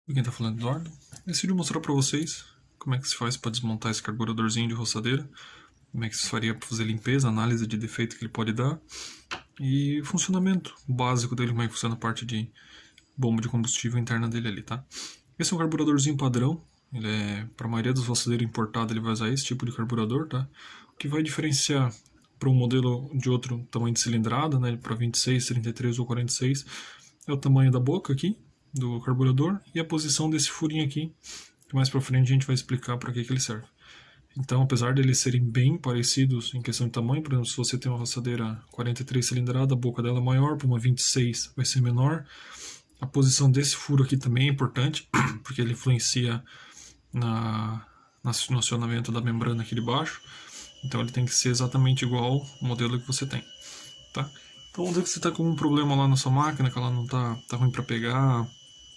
Quem tá falando é Eduardo. Esse vídeo eu vou mostrar pra vocês como é que se faz para desmontar esse carburadorzinho de roçadeira, como é que se faria para fazer limpeza, análise de defeito que ele pode dar e funcionamento básico dele, como é que funciona a parte de bomba de combustível interna dele ali, tá? Esse é um carburadorzinho padrão, ele é para a maioria dos roçadeiros importados, ele vai usar esse tipo de carburador, tá? O que vai diferenciar para um modelo de outro tamanho de cilindrada, né, para 26, 33 ou 46, é o tamanho da boca aqui do carburador e a posição desse furinho aqui, que mais para frente a gente vai explicar para que ele serve. Então, apesar de eles serem bem parecidos em questão de tamanho, por exemplo, se você tem uma roçadeira 43 cilindrada, a boca dela é maior, para uma 26 vai ser menor. A posição desse furo aqui também é importante, porque ele influencia no acionamento da membrana aqui de baixo. Então ele tem que ser exatamente igual ao modelo que você tem, tá? Então vamos dizer que você está com um problema lá na sua máquina, que ela não tá ruim para pegar,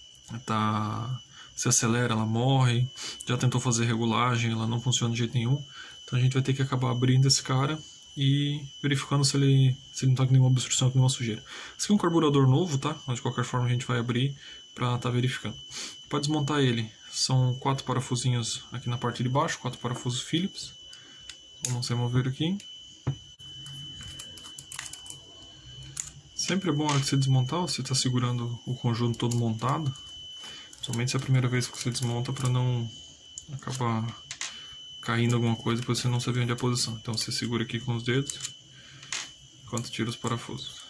se acelera, ela morre, já tentou fazer regulagem, ela não funciona de jeito nenhum. Então a gente vai ter que acabar abrindo esse cara e verificando se ele não está com nenhuma obstrução, com nenhuma sujeira. Esse aqui é um carburador novo, tá? Mas de qualquer forma a gente vai abrir para estar verificando. Para desmontar ele, são 4 parafusinhos aqui na parte de baixo, 4 parafusos Phillips. Vamos remover aqui. Sempre é bom a hora que você desmontar, você está segurando o conjunto todo montado. Somente se é a primeira vez que você desmonta, para não acabar caindo alguma coisa, para você não saber onde é a posição. Então você segura aqui com os dedos enquanto tira os parafusos.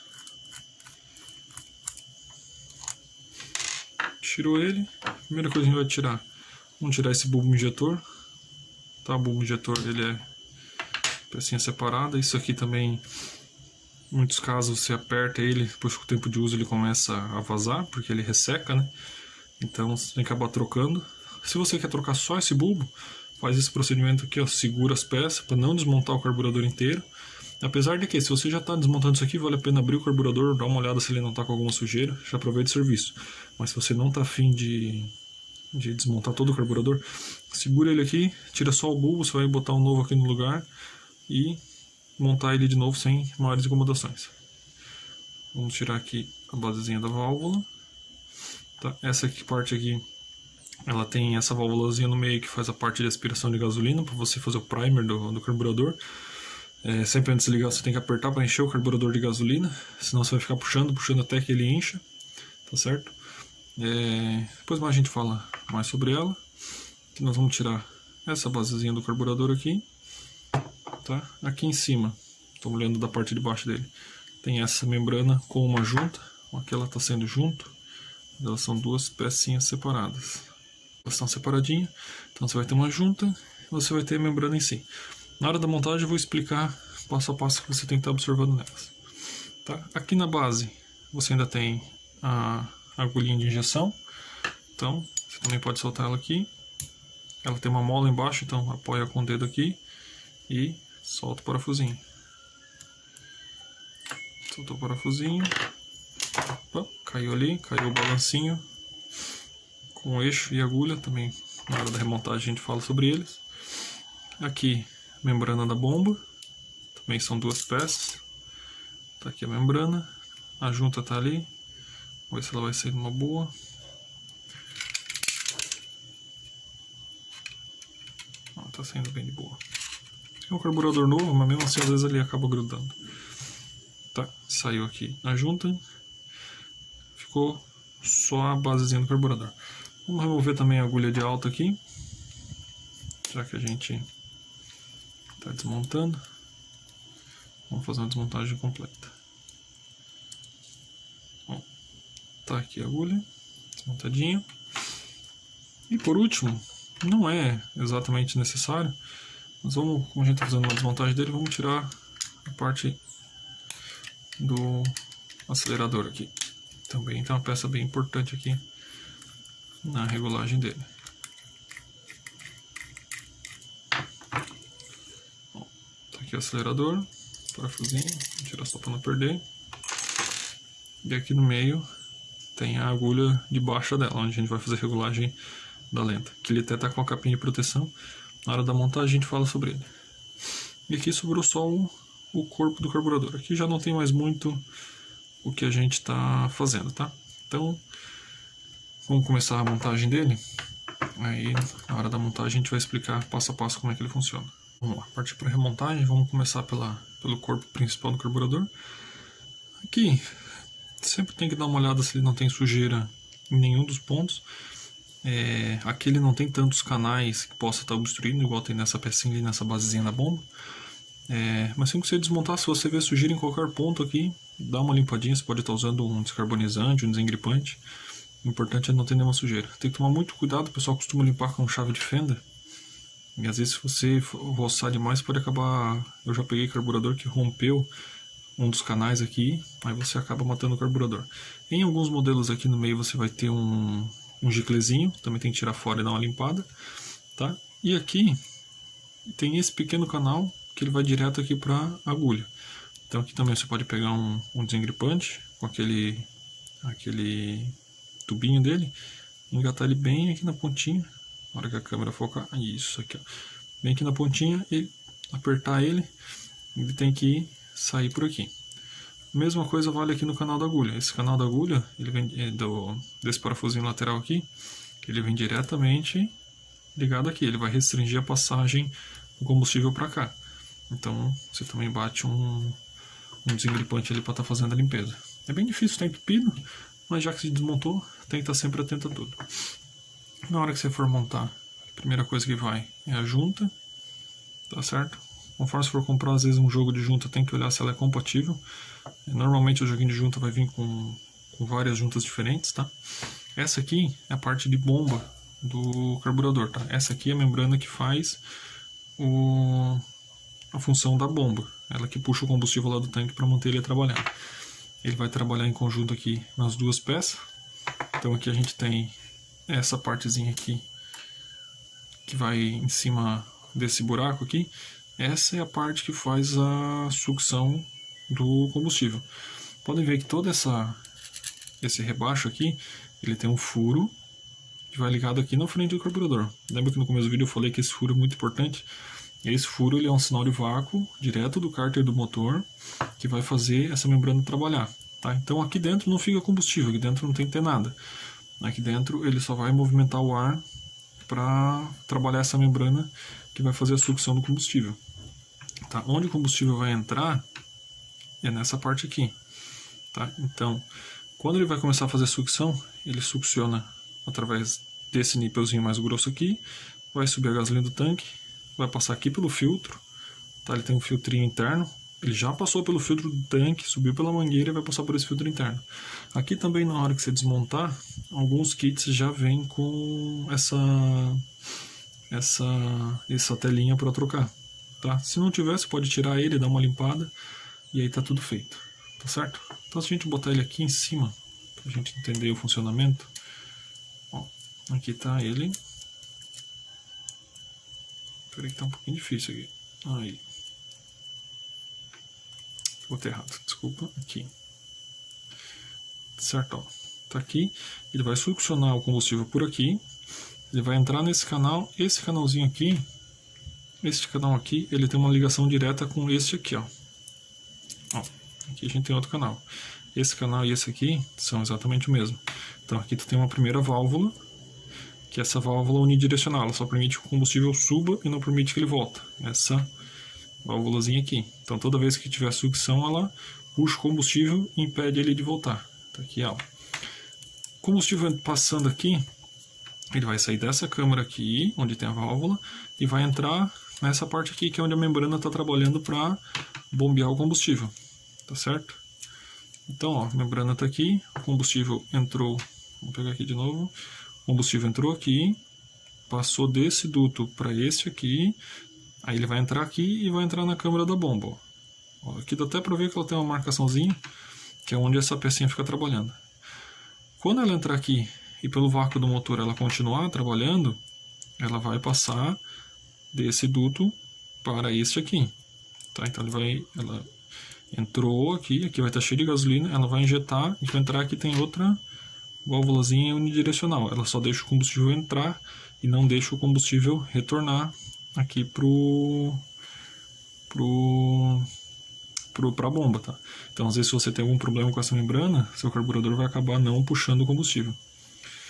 Tirou ele, a primeira coisa que a gente vai tirar, vamos tirar esse bulbo injetor. Tá, o bulbo injetor ele é pecinha separada. Isso aqui também, em muitos casos, você aperta ele, depois com o tempo de uso ele começa a vazar, porque ele resseca, né? Então você tem que acabar trocando. Se você quer trocar só esse bulbo, faz esse procedimento aqui, ó, segura as peças para não desmontar o carburador inteiro. Apesar de que, se você já está desmontando isso aqui, vale a pena abrir o carburador, dar uma olhada se ele não está com alguma sujeira, já aproveita o serviço. Mas se você não está afim de desmontar todo o carburador, segura ele aqui, tira só o bulbo, você vai botar um novo aqui no lugar e montar ele de novo sem maiores incomodações. Vamos tirar aqui a basezinha da válvula. Tá? Essa parte aqui, ela tem essa válvulazinha no meio que faz a parte de aspiração de gasolina para você fazer o primer do carburador. Sempre antes de ligar você tem que apertar para encher o carburador de gasolina, senão você vai ficar puxando até que ele encha, tá certo? Depois mais a gente fala mais sobre ela. Aqui nós vamos tirar essa basezinha do carburador aqui, tá? Aqui em cima, estou olhando da parte de baixo dele, tem essa membrana com uma junta. Aqui ela está sendo junto. Elas são duas pecinhas separadas. Elas estão separadinhas. Então você vai ter uma junta e você vai ter a membrana em si. Na hora da montagem eu vou explicar passo a passo que você tem que estar observando nelas. Tá? Aqui na base você ainda tem a agulhinha de injeção. Então você também pode soltar ela aqui. Ela tem uma mola embaixo, então apoia com o dedo aqui e solta o parafusinho. Soltou o parafusinho. Opa, caiu ali, caiu o balancinho com eixo e agulha, também na hora da remontagem a gente fala sobre eles. Aqui, membrana da bomba, também são duas peças. Tá aqui a membrana, a junta tá ali, vamos ver se ela vai sair numa boa. Tá saindo bem de boa. É um carburador novo, mas mesmo assim às vezes ele acaba grudando. Tá, saiu aqui a junta. Ficou só a basezinha do carburador. Vamos remover também a agulha de alta aqui, já que a gente está desmontando. Vamos fazer uma desmontagem completa. Bom, tá aqui a agulha desmontadinha. E por último, não é exatamente necessário, mas vamos, como a gente está fazendo uma desmontagem dele, vamos tirar a parte do acelerador aqui. Também tem uma peça bem importante aqui na regulagem dele. Bom, tá aqui o acelerador, parafusinho, vou tirar só para não perder. E aqui no meio tem a agulha de baixa dela, onde a gente vai fazer a regulagem da lenta. Que ele até tá com a capinha de proteção. Na hora da montagem a gente fala sobre ele. E aqui sobrou só o corpo do carburador. Aqui já não tem mais muito o que a gente está fazendo, tá? Então, vamos começar a montagem dele. Aí, na hora da montagem, a gente vai explicar passo a passo como é que ele funciona. Vamos lá, partir para a remontagem. Vamos começar pelo corpo principal do carburador. Aqui, sempre tem que dar uma olhada se ele não tem sujeira em nenhum dos pontos. Aqui ele não tem tantos canais que possa estar obstruindo, igual tem nessa pecinha ali, nessa basezinha da bomba. Mas assim que você desmontar, se você vê sujeira em qualquer ponto aqui, dá uma limpadinha. Você pode estar usando um descarbonizante, um desengripante. O importante é não ter nenhuma sujeira. Tem que tomar muito cuidado, o pessoal costuma limpar com chave de fenda. E às vezes se você roçar demais pode acabar... Eu já peguei carburador que rompeu um dos canais aqui, aí você acaba matando o carburador. Em alguns modelos aqui no meio você vai ter um giclezinho, também tem que tirar fora e dar uma limpada, tá? E aqui tem esse pequeno canal que ele vai direto aqui para a agulha. Então aqui também você pode pegar um desengripante com aquele tubinho dele, engatar ele bem aqui na pontinha, na hora que a câmera focar, isso aqui, ó, bem aqui na pontinha, e apertar ele tem que sair por aqui. Mesma coisa vale aqui no canal da agulha. Esse canal da agulha, ele vem desse parafusinho lateral aqui, ele vem diretamente ligado aqui, ele vai restringir a passagem do combustível para cá. Então você também bate um desengripante ali para estar fazendo a limpeza. É bem difícil, tá entupido, mas já que se desmontou, tem que estar sempre atento a tudo. Na hora que você for montar, a primeira coisa que vai é a junta, tá certo? Conforme você for comprar, às vezes, um jogo de junta, tem que olhar se ela é compatível. Normalmente o joguinho de junta vai vir com várias juntas diferentes, tá? Essa aqui é a parte de bomba do carburador, tá? Essa aqui é a membrana que faz a função da bomba. Ela que puxa o combustível lá do tanque para manter ele a trabalhar. Ele vai trabalhar em conjunto aqui nas duas peças. Então aqui a gente tem essa partezinha aqui que vai em cima desse buraco aqui. Essa é a parte que faz a sucção do combustível. Podem ver que todo esse rebaixo aqui, ele tem um furo que vai ligado aqui na frente do carburador. Lembra que no começo do vídeo eu falei que esse furo é muito importante? Esse furo ele é um sinal de vácuo direto do cárter do motor que vai fazer essa membrana trabalhar. Tá? Então aqui dentro não fica combustível, aqui dentro não tem que ter nada. Aqui dentro ele só vai movimentar o ar para trabalhar essa membrana que vai fazer a sucção do combustível. Tá? Onde o combustível vai entrar é nessa parte aqui. Tá? Então, quando ele vai começar a fazer sucção, ele succiona através desse nípelzinho mais grosso aqui, vai subir a gasolina do tanque, vai passar aqui pelo filtro, tá? Ele tem um filtrinho interno, ele já passou pelo filtro do tanque, subiu pela mangueira e vai passar por esse filtro interno. Aqui também, na hora que você desmontar, alguns kits já vêm com essa telinha para trocar. Tá? Se não tiver, você pode tirar ele, dar uma limpada e aí tá tudo feito, tá certo? Então se a gente botar ele aqui em cima, pra gente entender o funcionamento, ó, aqui tá ele. Peraí que tá um pouquinho difícil aqui. Aí. Botei errado, desculpa. Aqui. Certo, ó. Tá aqui. Ele vai succionar o combustível por aqui. Ele vai entrar nesse canal. Esse canalzinho aqui, este canal aqui, ele tem uma ligação direta com este aqui, ó. Ó, aqui a gente tem outro canal. Esse canal e esse aqui são exatamente o mesmo. Então aqui tu tem uma primeira válvula, que é essa válvula unidirecional, ela só permite que o combustível suba e não permite que ele volte. Essa válvulazinha aqui. Então toda vez que tiver sucção, ela puxa o combustível e impede ele de voltar. Tá aqui ela. O combustível passando aqui, ele vai sair dessa câmara aqui, onde tem a válvula, e vai entrar nessa parte aqui, que é onde a membrana está trabalhando para bombear o combustível. Tá certo? Então, ó, a membrana está aqui, o combustível entrou, vou pegar aqui de novo, o combustível entrou aqui, passou desse duto para esse aqui, aí ele vai entrar aqui e vai entrar na câmara da bomba. Ó, aqui dá até para ver que ela tem uma marcaçãozinha, que é onde essa pecinha fica trabalhando. Quando ela entrar aqui e pelo vácuo do motor ela continuar trabalhando, ela vai passar desse duto para este aqui. Tá? Então ela entrou aqui, aqui vai estar cheio de gasolina, ela vai injetar e para entrar aqui tem outra válvulazinha unidirecional. Ela só deixa o combustível entrar e não deixa o combustível retornar aqui para a bomba, tá? Então às vezes se você tem algum problema com essa membrana, seu carburador vai acabar não puxando o combustível.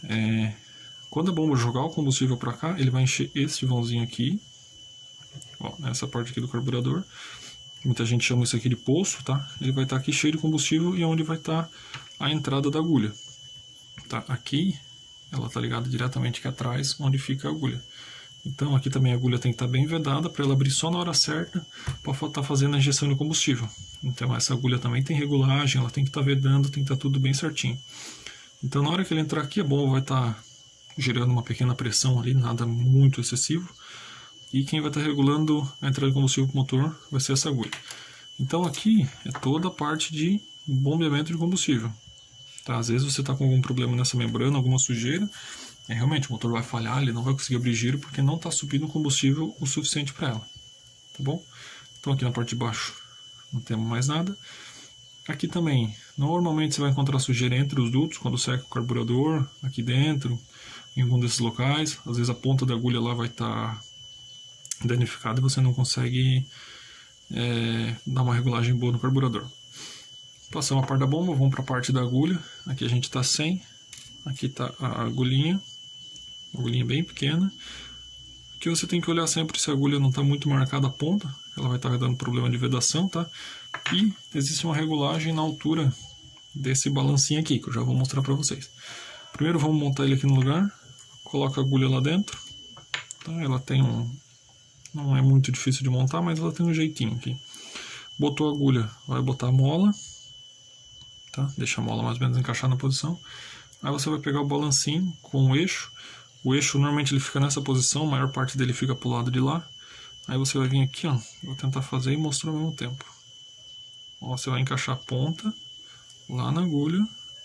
quando a bomba jogar o combustível para cá, ele vai encher esse vãozinho aqui, ó, nessa parte aqui do carburador. Muita gente chama isso aqui de poço, tá? Ele vai estar aqui cheio de combustível e é onde vai estar a entrada da agulha. Tá? Aqui, ela tá ligada diretamente aqui atrás, onde fica a agulha. Então aqui também a agulha tem que estar bem vedada para ela abrir só na hora certa para estar fazendo a injeção de combustível. Então essa agulha também tem regulagem, ela tem que estar vedando, tem que estar tudo bem certinho. Então na hora que ele entrar aqui, a bomba vai estar gerando uma pequena pressão ali, nada muito excessivo. E quem vai estar regulando a entrada de combustível para o motor vai ser essa agulha. Então aqui é toda a parte de bombeamento de combustível. Tá? Às vezes você está com algum problema nessa membrana, alguma sujeira, realmente o motor vai falhar, ele não vai conseguir abrir giro porque não está subindo combustível o suficiente para ela. Tá bom? Então aqui na parte de baixo não temos mais nada. Aqui também, normalmente você vai encontrar sujeira entre os dutos, quando seca o carburador, aqui dentro, em algum desses locais. Às vezes a ponta da agulha lá vai estar danificada e você não consegue dar uma regulagem boa no carburador. Passamos a parte da bomba, vamos para a parte da agulha. Aqui a gente está sem. Aqui está a agulhinha bem pequena. Aqui você tem que olhar sempre se a agulha não está muito marcada a ponta, ela vai estar dando problema de vedação, tá? E existe uma regulagem na altura desse balancinho aqui, que eu já vou mostrar para vocês. Primeiro vamos montar ele aqui no lugar, coloca a agulha lá dentro. Tá? Ela tem não é muito difícil de montar, mas ela tem um jeitinho aqui. Botou a agulha, vai botar a mola, tá? Deixa a mola mais ou menos encaixar na posição. Aí você vai pegar o balancinho com o eixo. O eixo normalmente ele fica nessa posição, a maior parte dele fica pro lado de lá. Aí você vai vir aqui, ó, vou tentar fazer e mostrar ao mesmo tempo. Ó, você vai encaixar a ponta lá na agulha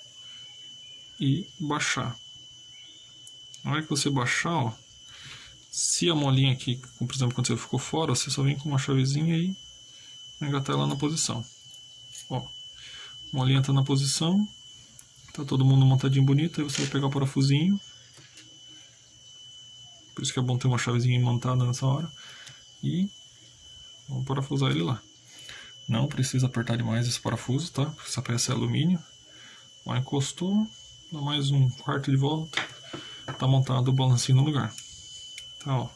e baixar. Na hora que você baixar, ó, se a molinha aqui, por exemplo, quando você ficou fora, você só vem com uma chavezinha e engatar ela na posição. Ó, a molinha tá na posição, tá todo mundo montadinho bonito, aí você vai pegar o parafusinho. Por isso que é bom ter uma chavezinha montada nessa hora. E vamos parafusar ele lá. Não precisa apertar demais esse parafuso, tá? Porque essa peça é alumínio. Lá encostou, dá mais um quarto de volta. Tá montado o balancinho no lugar. Tá, ó.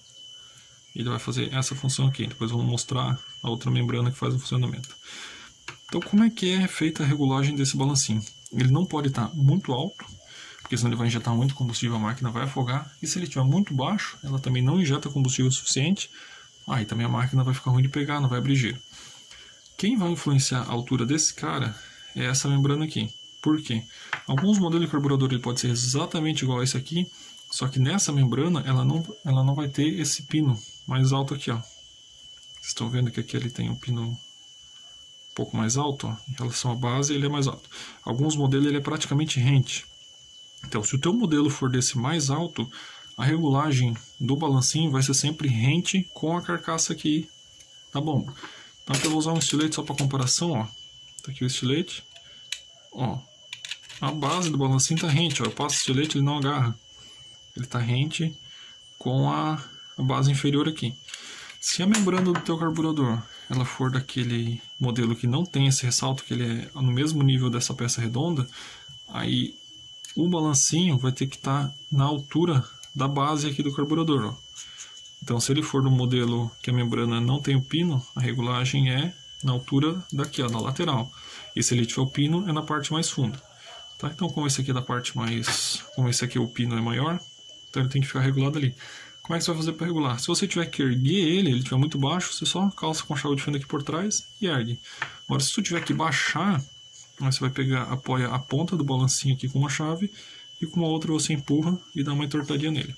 Ele vai fazer essa função aqui. Depois eu vou mostrar a outra membrana que faz o funcionamento. Então como é que é feita a regulagem desse balancinho? Ele não pode estar muito alto, porque senão ele vai injetar muito combustível, a máquina vai afogar. E se ele estiver muito baixo, ela também não injeta combustível suficiente. Aí também a máquina vai ficar ruim de pegar, não vai abrir giro. Quem vai influenciar a altura desse cara é essa membrana aqui. Por quê? Alguns modelos de carburador ele pode ser exatamente igual a esse aqui, só que nessa membrana ela não vai ter esse pino mais alto aqui, ó. Vocês estão vendo que aqui ele tem um pino um pouco mais alto, ó. Em relação à base ele é mais alto. Alguns modelos ele é praticamente rente. Então se o teu modelo for desse mais alto, a regulagem do balancinho vai ser sempre rente com a carcaça aqui da bomba. Então eu vou usar um estilete só para comparação, ó. Tá aqui o estilete. Ó, a base do balancinho tá rente, ó. Eu passo o estilete, ele não agarra. Ele tá rente com a base inferior aqui. Se a membrana do teu carburador ela for daquele modelo que não tem esse ressalto, que ele é no mesmo nível dessa peça redonda, aí o balancinho vai ter que estar na altura da base aqui do carburador, ó. Então se ele for do modelo que a membrana não tem o pino, a regulagem é na altura daqui, ó, na lateral. E se ele tiver o pino, é na parte mais funda. Tá? Então como esse aqui é da parte mais... Como esse aqui o pino é maior, então ele tem que ficar regulado ali. Como é que você vai fazer para regular? Se você tiver que erguer ele estiver muito baixo, você só calça com a chave de fenda aqui por trás e ergue. Agora se você tiver que baixar, você vai pegar, apoia a ponta do balancinho aqui com uma chave e com uma outra você empurra e dá uma entortadinha nele.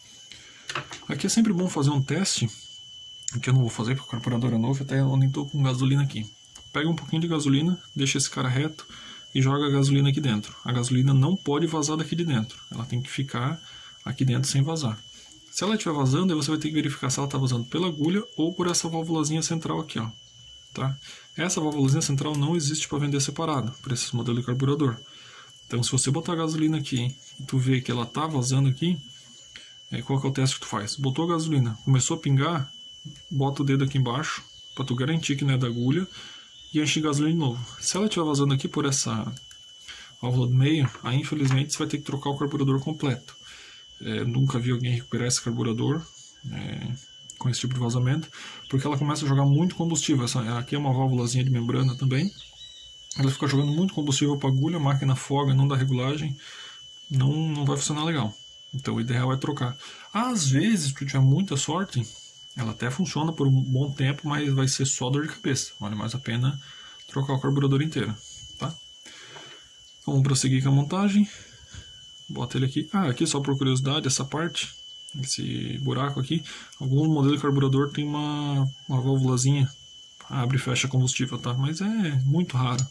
Aqui é sempre bom fazer um teste, que eu não vou fazer porque o carburador é novo, até eu nem estou com gasolina aqui. Pega um pouquinho de gasolina, deixa esse cara reto e joga a gasolina aqui dentro. A gasolina não pode vazar daqui de dentro, ela tem que ficar aqui dentro sem vazar. Se ela estiver vazando, aí você vai ter que verificar se ela está vazando pela agulha ou por essa válvulazinha central aqui, ó. Tá? Essa válvulazinha central não existe para vender separado, para esse modelo de carburador. Então se você botar a gasolina aqui e tu vê que ela está vazando aqui, qual que é o teste que tu faz? Botou a gasolina, começou a pingar, bota o dedo aqui embaixo, para tu garantir que não é da agulha, e enche de gasolina de novo. Se ela estiver vazando aqui por essa válvula do meio, aí infelizmente você vai ter que trocar o carburador completo. Nunca vi alguém recuperar esse carburador com esse tipo de vazamento, porque ela começa a jogar muito combustível. Aqui é uma válvulazinha de membrana também, ela fica jogando muito combustível para a agulha, a máquina afoga, não dá regulagem, não vai funcionar legal. Então o ideal é trocar. Às vezes, se tu tiver muita sorte, ela até funciona por um bom tempo, mas vai ser só dor de cabeça. Vale mais a pena trocar o carburador inteiro, tá? Vamos prosseguir com a montagem. Bota ele aqui. Aqui só por curiosidade, essa parte, esse buraco aqui, alguns modelos de carburador tem uma válvulazinha, abre e fecha combustível, tá? Mas é muito raro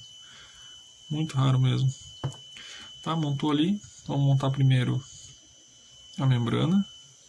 mesmo. Tá, montou ali. Vamos montar primeiro a membrana.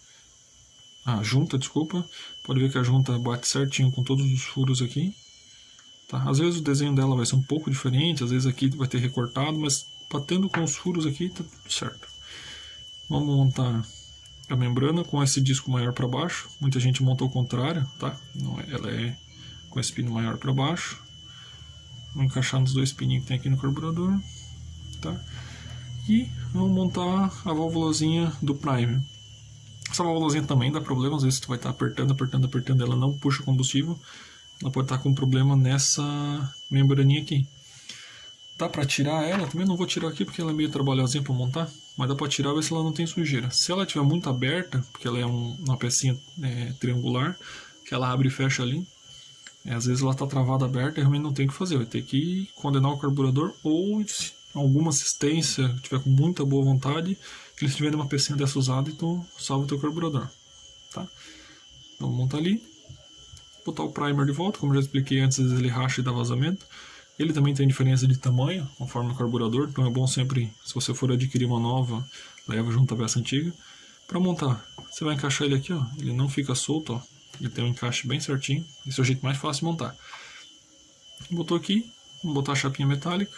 A junta, desculpa. Pode ver que a junta bate certinho com todos os furos aqui. Tá? Às vezes o desenho dela vai ser um pouco diferente, às vezes aqui vai ter recortado, mas batendo com os furos aqui tá tudo certo. Vamos montar a membrana com esse disco maior para baixo. Muita gente monta ao contrário, tá? Ela é com esse pino maior para baixo. Vamos encaixar nos dois pininhos que tem aqui no carburador, tá? E vamos montar a válvulazinha do primer. Essa válvulazinha também dá problema, às vezes tu vai estar apertando, ela não puxa combustível. Ela pode estar com problema nessa membraninha aqui. Dá para tirar ela, também não vou tirar aqui porque ela é meio trabalhosinha para montar, mas dá para tirar, ver se ela não tem sujeira. Se ela estiver muito aberta, porque ela é uma pecinha triangular, que ela abre e fecha ali, às vezes ela está travada aberta e realmente não tem o que fazer, vai ter que condenar o carburador, ou se alguma assistência tiver com muita boa vontade, que eles tiverem uma pecinha dessa usada, então salva o teu carburador, tá? Então vamos montar ali, botar o primer de volta, como eu já expliquei antes, ele racha e dá vazamento. Ele também tem diferença de tamanho, conforme o carburador, então é bom sempre, se você for adquirir uma nova, leva junto a peça antiga. Para montar, você vai encaixar ele aqui, ó, ele não fica solto, ó, ele tem um encaixe bem certinho, esse é o jeito mais fácil de montar. Botou aqui, vamos botar a chapinha metálica,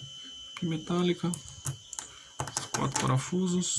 os 4 parafusos,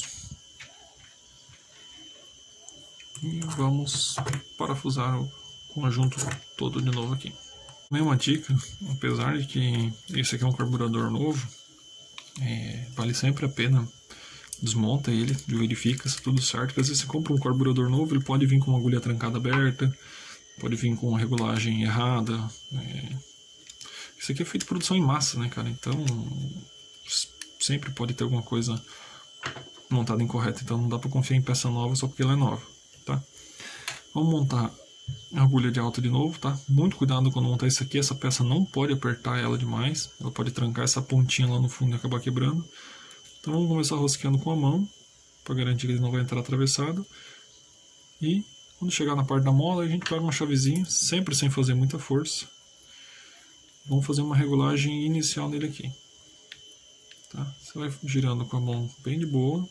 e vamos parafusar o conjunto todo de novo aqui. Uma dica, apesar de que esse aqui é um carburador novo, vale sempre a pena, desmonta ele, verifica se tudo certo, porque às vezes você compra um carburador novo, ele pode vir com uma agulha trancada aberta, pode vir com uma regulagem errada. Isso aqui é feito de produção em massa, né, cara? Então sempre pode ter alguma coisa montada incorreta, então não dá para confiar em peça nova só porque ela é nova, tá? Vamos montar a agulha de alta de novo, tá? Muito cuidado quando montar isso aqui, essa peça não pode apertar ela demais, ela pode trancar essa pontinha lá no fundo e acabar quebrando. Então vamos começar rosqueando com a mão, para garantir que ele não vai entrar atravessado. E quando chegar na parte da mola, a gente pega uma chavezinha, sempre sem fazer muita força. Vamos fazer uma regulagem inicial nele aqui. Tá? Você vai girando com a mão bem de boa.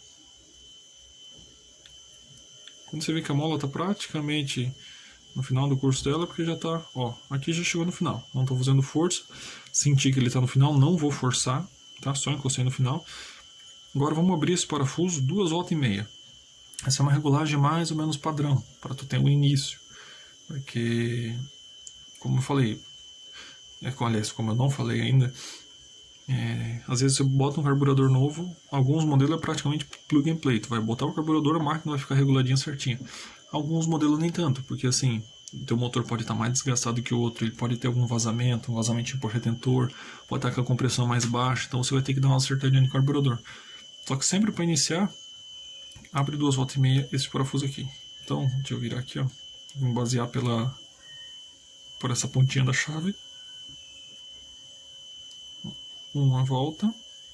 Quando você vê que a mola está praticamente no final do curso dela, porque já está, ó, aqui já chegou no final. Não estou fazendo força, senti que ele está no final, não vou forçar, tá? Só encostei no final. Agora vamos abrir esse parafuso 2 voltas e meia. Essa é uma regulagem mais ou menos padrão, para tu ter um início. Porque, como eu falei, aliás, como eu não falei ainda, às vezes você bota um carburador novo, alguns modelos é praticamente plug and play. Tu vai botar o carburador, a máquina vai ficar reguladinha certinha. Alguns modelos nem tanto, porque assim, o teu motor pode estar mais desgastado que o outro, ele pode ter algum vazamento, um vazamentinho por retentor, pode estar com a compressão mais baixa, então você vai ter que dar uma acertadinha no carburador. Só que sempre para iniciar, abre 2 voltas e meia esse parafuso aqui. Então, deixa eu virar aqui, ó. Vamos basear por essa pontinha da chave. 1 volta,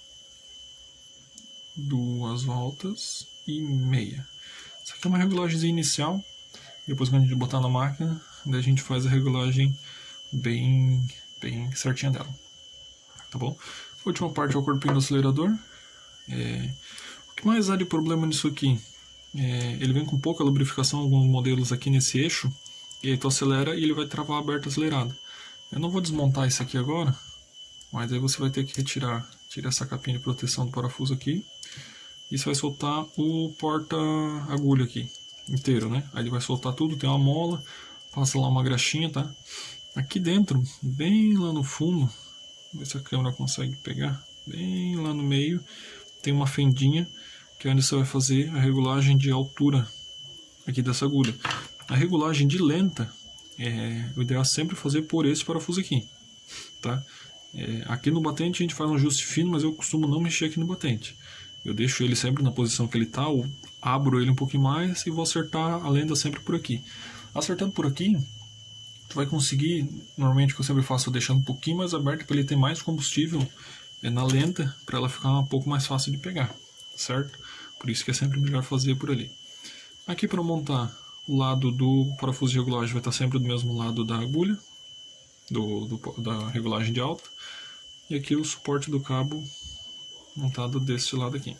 2 voltas e meia. Isso aqui é uma regulagem inicial. Depois, quando a gente botar na máquina, daí a gente faz a regulagem bem certinha dela. Tá bom? A última parte é o corpinho do acelerador. O que mais há de problema nisso aqui? Ele vem com pouca lubrificação, alguns modelos aqui nesse eixo, e aí tu acelera e ele vai travar aberto acelerado. Eu não vou desmontar isso aqui agora, mas aí você vai ter que tirar essa capinha de proteção do parafuso aqui, e você vai soltar o porta-agulha aqui inteiro, né? Aí ele vai soltar tudo, tem uma mola, passa lá uma graxinha, tá? Aqui dentro, bem lá no fundo, vamos ver se a câmera consegue pegar. Bem lá no meio tem uma fendinha, que é onde você vai fazer a regulagem de altura aqui dessa agulha. A regulagem de lenta, o ideal é sempre fazer por esse parafuso aqui, tá? Aqui no batente a gente faz um ajuste fino, mas eu costumo não mexer aqui no batente. Eu deixo ele sempre na posição que ele está, ou abro ele um pouquinho mais e vou acertar a lenda sempre por aqui. Acertando por aqui, tu vai conseguir, normalmente o que eu sempre faço é deixando um pouquinho mais aberto para ele ter mais combustível na lenta, para ela ficar um pouco mais fácil de pegar, certo? Por isso que é sempre melhor fazer por ali. Aqui para montar, o lado do parafuso de regulagem vai estar sempre do mesmo lado da agulha, da regulagem de alta. E aqui o suporte do cabo montado desse lado aqui.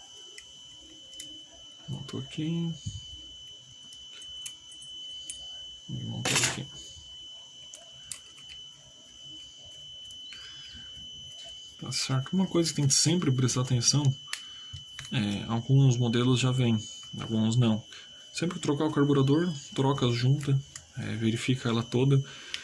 Montou aqui. E montou aqui. Tá certo? Uma coisa que tem que sempre prestar atenção, alguns modelos já vêm, alguns não. Sempre que trocar o carburador, troca a junta, verifica ela toda.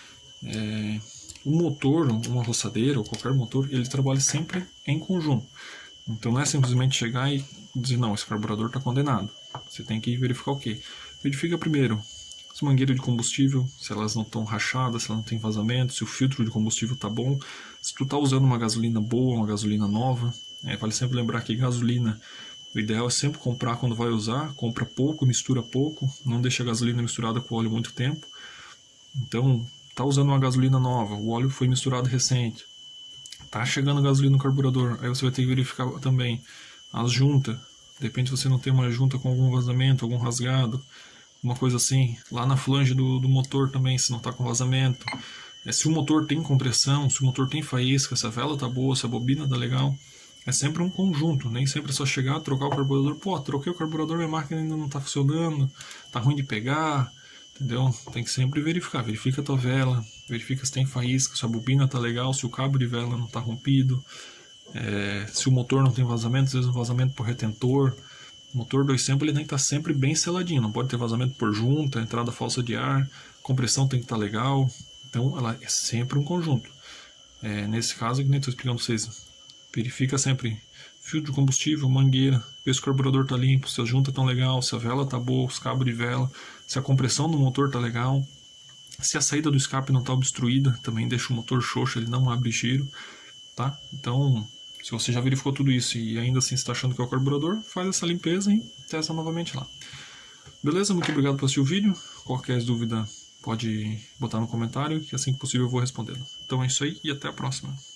O motor, uma roçadeira ou qualquer motor, ele trabalha sempre em conjunto. Então não é simplesmente chegar e dizer, não, esse carburador está condenado. Você tem que verificar o quê? Verifica primeiro as mangueiras de combustível, se elas não estão rachadas, se elas não tem vazamento, se o filtro de combustível está bom, se tu está usando uma gasolina boa, uma gasolina nova. Vale sempre lembrar que gasolina, o ideal é sempre comprar quando vai usar, compra pouco, mistura pouco, não deixa a gasolina misturada com óleo muito tempo. Então, tá usando uma gasolina nova, o óleo foi misturado recente, tá chegando a gasolina no carburador, aí você vai ter que verificar também as juntas. De repente você não tem uma junta com algum vazamento, algum rasgado, uma coisa assim. Lá na flange do motor também, se não tá com vazamento. Se o motor tem compressão, se o motor tem faísca, se a vela tá boa, se a bobina tá legal. É sempre um conjunto, nem sempre é só chegar, trocar o carburador. Pô, troquei o carburador, minha máquina ainda não tá funcionando, tá ruim de pegar. Entendeu? Tem que sempre verificar. Verifica a tua vela, verifica se tem faísca, se a bobina tá legal, se o cabo de vela não tá rompido, se o motor não tem vazamento, às vezes um vazamento por retentor. O motor 2 tempo ele tem que estar sempre bem seladinho, não pode ter vazamento por junta, entrada falsa de ar, compressão tem que estar legal. Então ela é sempre um conjunto. Nesse caso, que nem estou explicando para vocês, verifica sempre filtro de combustível, mangueira, vê se o carburador está limpo, se a junta está legal, se a vela está boa, os cabos de vela, se a compressão do motor está legal, se a saída do escape não está obstruída, também deixa o motor xoxo, ele não abre giro, tá? Então, se você já verificou tudo isso e ainda assim está achando que é o carburador, faz essa limpeza e testa novamente lá. Beleza? Muito obrigado por assistir o vídeo. Qualquer dúvida pode botar no comentário, que assim que possível eu vou respondendo. Então é isso aí e até a próxima.